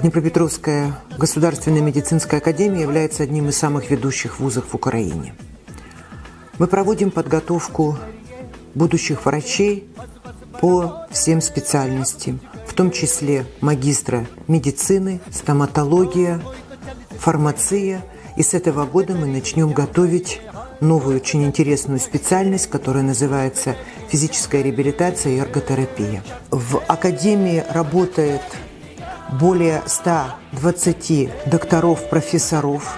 Днепропетровская государственная медицинская академия является одним из самых ведущих вузов в Украине. Мы проводим подготовку будущих врачей по всем специальностям, в том числе магистра медицины, стоматология, фармация. И с этого года мы начнем готовить новую очень интересную специальность, которая называется физическая реабилитация и эрготерапия. В академии работает более 120 докторов, профессоров,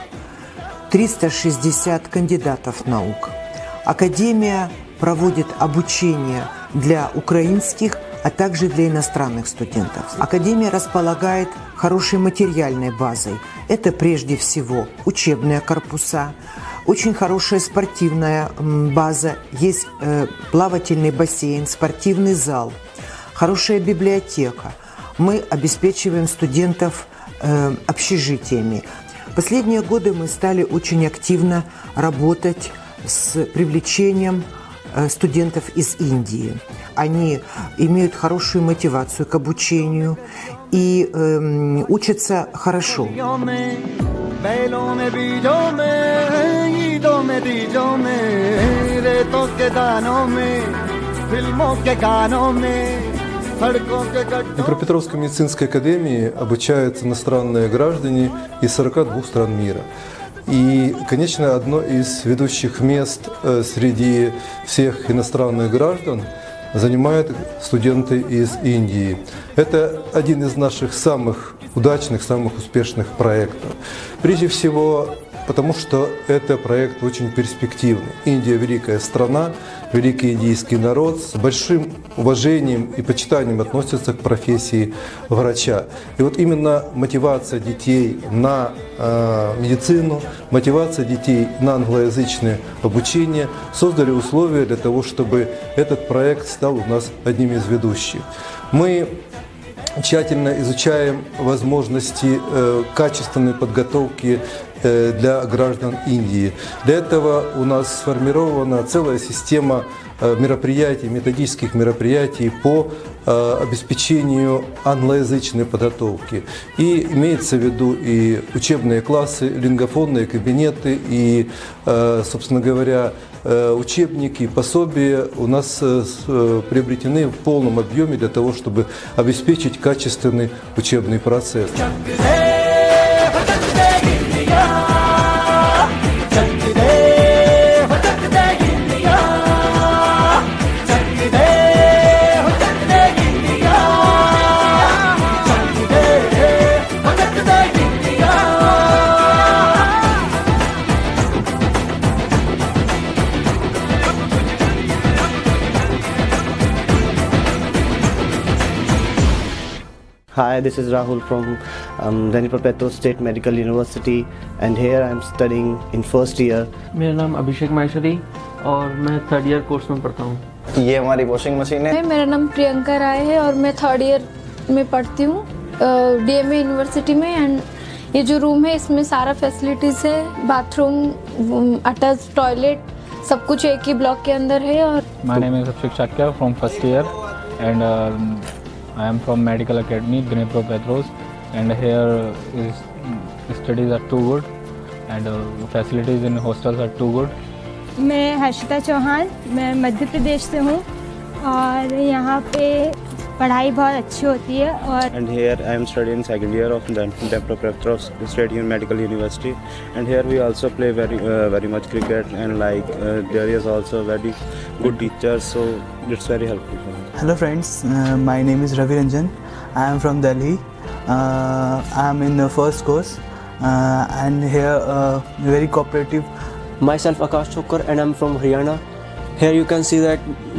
360 кандидатов наук. Академия проводит обучение для украинских, а также для иностранных студентов. Академия располагает хорошей материальной базой. Это прежде всего учебные корпуса, очень хорошая спортивная база, есть плавательный бассейн, спортивный зал, хорошая библиотека. Мы обеспечиваем студентов общежитиями. В последние годы мы стали очень активно работать с привлечением студентов из Индии. Они имеют хорошую мотивацию к обучению и учатся хорошо. В Днепропетровской медицинской академии обучаются иностранные граждане из 42 стран мира. И, конечно, одно из ведущих мест среди всех иностранных граждан занимают студенты из Индии. Это один из наших самых удачных, самых успешных проектов. Прежде всего, потому что это проект очень перспективный. Индия – великая страна, великий индийский народ с большим уважением и почитанием относится к профессии врача. И вот именно мотивация детей на медицину, мотивация детей на англоязычное обучение создали условия для того, чтобы этот проект стал у нас одним из ведущих. Мы тщательно изучаем возможности качественной подготовки для граждан Индии. Для этого у нас сформирована целая система мероприятий, методических мероприятий по обеспечению англоязычной подготовки. И имеется в виду и учебные классы, лингофонные кабинеты, и, собственно говоря, учебники, пособия у нас приобретены в полном объеме для того, чтобы обеспечить качественный учебный процесс. Hi, this is Rahul from Dnipropetrovsk State Medical University, and here I am studying in first year. मेरा नाम अभिषेक माहेश्वरी और मैं third year course में पढ़ता हूँ। ये हमारी वॉशिंग मशीन है। मेरा नाम प्रियंका राय है और मैं थर्ड ईयर में पढ़ती हूँ DMA यूनिवर्सिटी में। एंड ये जो रूम है इसमें सारा फैसिलिटीज़ है, बाथरूम, अटैच टॉयलेट, सब कुछ एक ही ब्लॉक के अंदर है। और My name is Abhishek Shakya from first year, and I am from Medical Academy Dnipropetrovsk, and here studies are too good and facilities in hostels are too good. मैं हर्षिता चौहान, मैं मध्य प्रदेश से हूँ और यहाँ पे पढ़ाई बहुत अच्छी होती है। और And here I am studying second year of Dnipropetrovsk State Medical University, and here we also play very much cricket, and there is also very good teachers, so it's very helpful for me. Hello friends, my name is Ravi Ranjan. I am from Delhi. I am in the first course, and here very cooperative. Myself Akash Chokar, and I am from Haryana. Here you can see that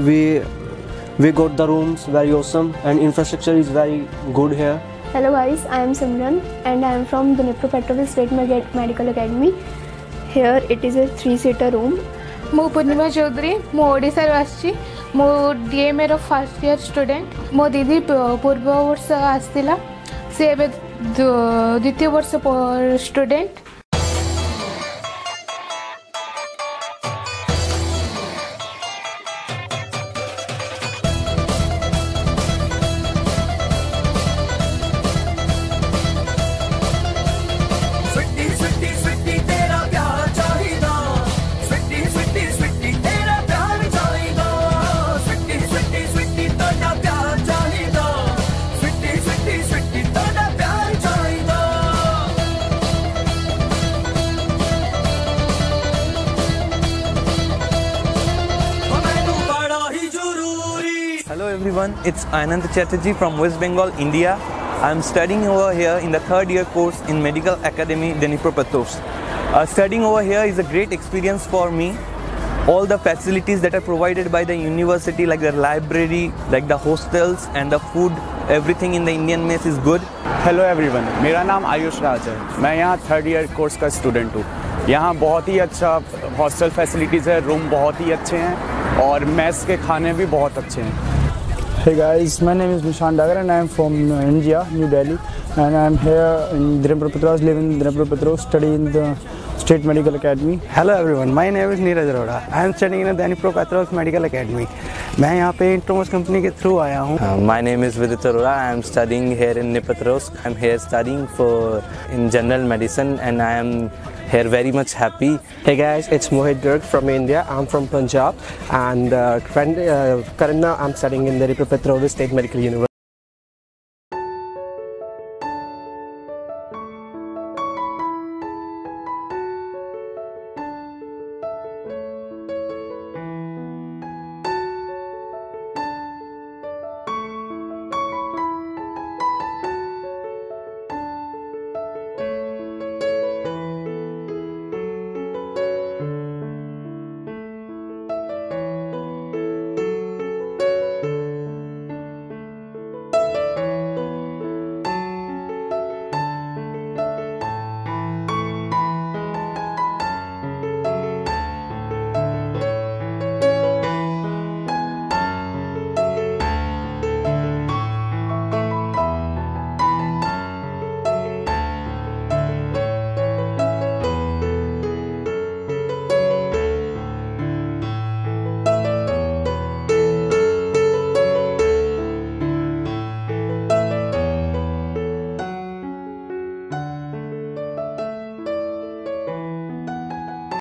we got the rooms very awesome, and infrastructure is very good here. Hello guys, I am Simran and I am from the Dnipropetrovsk State Medical Academy. Here it is a 3-seater room. मु पूर्णिमा चौधरी, मु ओडिसा आसी, मु DMA रो first year student. मो दीदी पूर्व वर्ष आसला, से एबे द्वितीय वर्ष student. everyone, it's Anand Chatterjee from West Bengal, India. I'm studying over here in the third year course in Medical Academy, Dnipropetrovsk. Studying over here is a great experience for me. All the facilities that are provided by the university, like the library, like the hostels and the food, everything in the Indian mess is good. Hello everyone, मेरा नाम आयुष राज है। मैं यहाँ third year course का student हूँ। यहाँ बहुत ही अच्छा हॉस्टल फैसिलिटीज़ है, रूम बहुत ही अच्छे हैं और मेस के खाने भी बहुत अच्छे हैं। Hey guys, my name is Nishan Dagar and I am from India, New Delhi, and I am here in Dnipropetrovsk, live in Dnipropetrovsk, study in the State Medical Academy. Hello everyone, my name is Neeraj Arora. I am studying in the Dnipropetrovsk Medical Academy. मैं यहाँ पे इंट्रोमोस कंपनी के थ्रू आया हूँ। My name is Vidit Arora. I am studying here in Dnipropetrovsk. I am here studying in general medicine and I am here very much happy. Hey guys, it's Mohit Garg from India. I'm from Punjab and currently I'm studying in the Dnipropetrovsk State Medical University.